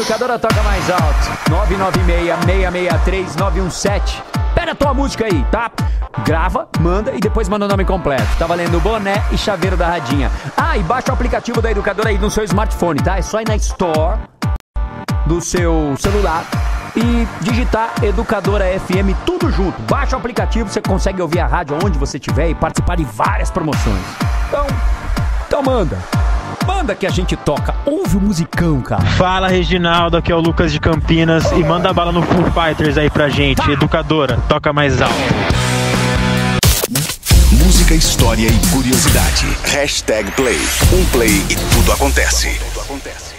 Educadora toca mais alto. 996-663-917. Pede a tua música aí, tá? Grava, manda e depois manda o nome completo. Tá valendo boné e chaveiro da Radinha. Ah, e baixa o aplicativo da Educadora aí no seu smartphone, tá? É só ir na Store do seu celular e digitar Educadora FM tudo junto. Baixa o aplicativo, você consegue ouvir a rádio onde você estiver e participar de várias promoções. Então manda. Manda que a gente toca. Ouve o musicão, cara. Fala, Reginaldo, aqui é o Lucas de Campinas. E manda bala no Foo Fighters aí pra gente. Tá. Educadora, toca mais alto. Música, história e curiosidade. #play. Um play e tudo acontece.